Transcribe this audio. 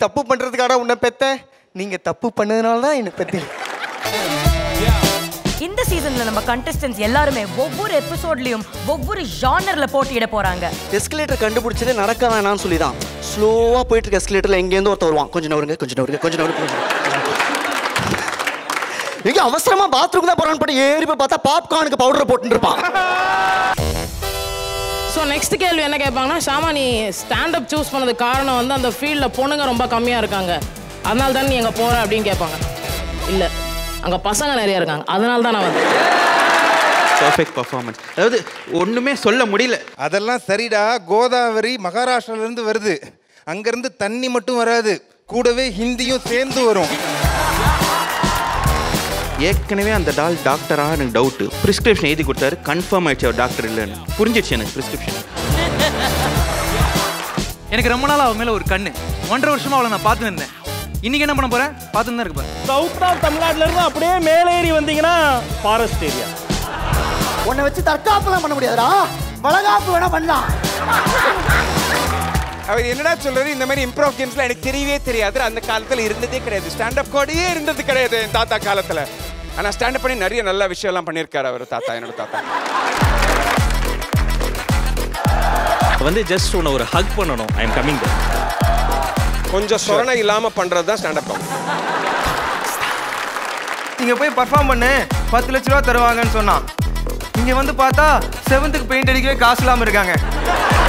தப்பு பண்றதுக்காக உன்னை பெத்தேன், நீங்க தப்பு பண்ணதுனால தான் என்ன பெத்தேன். இந்த சீசன்ல நம்ம கண்டெஸ்டன்ட்ஸ் எல்லாருமே ஒவ்வொரு எபிசோட்லயும் ஒவ்வொரு ஜானர்ல போட்டியிட போறாங்க. எஸ்கலேட்டர் கண்டுபிடிச்சதே நடக்க வேணாம்னு சொல்லி தான் ஸ்லோவா போயிட்டு இருக்க எஸ்கலேட்டர்ல எங்கேருந்து ஒருத்தர் வருவான். கொஞ்சம் நவருங்க, கொஞ்சம் நவருங்க, கொஞ்சம் நவருங்க. எங்க அவசரமா பாத்ரூம் தான் போறான்னு போட்டு ஏறி போய் பார்த்தா பாப்கார்னுக்கு பவுடர் போட்டுட்டு இருப்பான். ஸோ நெக்ஸ்ட் கேள்வி என்ன கேட்பாங்கன்னா, ஷாமா நீ ஸ்டாண்டப் சூஸ் பண்ணது காரணம் வந்து அந்த ஃபீல்டில் பொண்ணுங்க ரொம்ப கம்மியாக இருக்காங்க, அதனால தான் நீ எங்கே போகிற அப்படின்னு கேட்பாங்க. இல்லை, அங்கே பசங்க நிறையா இருக்காங்க, அதனால தான் நான் வந்து பர்ஃபெக்ட் பர்ஃபார்மன்ஸ். அதாவது ஒன்றுமே சொல்ல முடியல. அதெல்லாம் சரிடா, கோதாவரி மகாராஷ்டிராலேருந்து வருது, அங்கேருந்து தண்ணி மட்டும் வராது, கூடவே ஹிந்தியும் சேர்ந்து வரும். ஏற்கனவே அந்த டாக்டராக எனக்கு டவுட்டு. ப்ரிஸ்கிரிப்ஷன் எழுதி கொடுத்தாரு, கன்ஃபார்ம் ஆயிடுச்சு அவர் டாக்டர் இல்லைன்னு. புரிஞ்சிடுச்சு எனக்கு ப்ரிஸ்கிரிப்ஷன். எனக்கு ரொம்ப நாள் அவன் மேலே ஒரு கண்ணு, 1.5 வருஷமா அவளை நான் பார்த்து இருந்தேன். இன்னைக்கு என்ன பண்ண போறேன் பார்த்துன்னு தான் இருப்பேன். சவுத் ஆஃப் தமிழ்நாட்டில இருந்து அப்படியே மேலேறி வந்தீங்கன்னா ஃபாரஸ்ட் ஏரியா. உன்னை வச்சு தற்காப்புலாம் பண்ண முடியாதுடா, வளகாப்பு வேணா பண்ணலாம். அவர் என்னடா சொல்றாரு, இந்த மாதிரி இம்ப்ரோவ் கேம்ஸ்ல எனக்கு தெரியவே தெரியாது, அந்த காலத்துல இருந்ததே கிடையாது, ஸ்டாண்டப் கோடையே இருந்தது கிடையாது என் தாத்தா காலத்துல. ஆனா ஸ்டாண்டப் பண்ணி நிறைய நல்ல விஷயம் எல்லாம் பண்ணியிருக்காரு அவர் தாத்தா, என்னோட தாத்தா. வந்து ஜஸ்ட் உன்னை ஒரு ஹக் பண்ணணும், ஐ எம் கமிங். கொஞ்சம் சொரணை இல்லாம பண்றது தான் ஸ்டாண்டப் காமெடி. இங்க போய் பர்ஃபார்ம் பண்ணு 10 லட்ச ரூபா தருவாங்கன்னு சொன்னான். இங்க வந்து பார்த்தா 7th பெயிண்ட் அடிக்கவே காசு இல்லாம இருக்காங்க.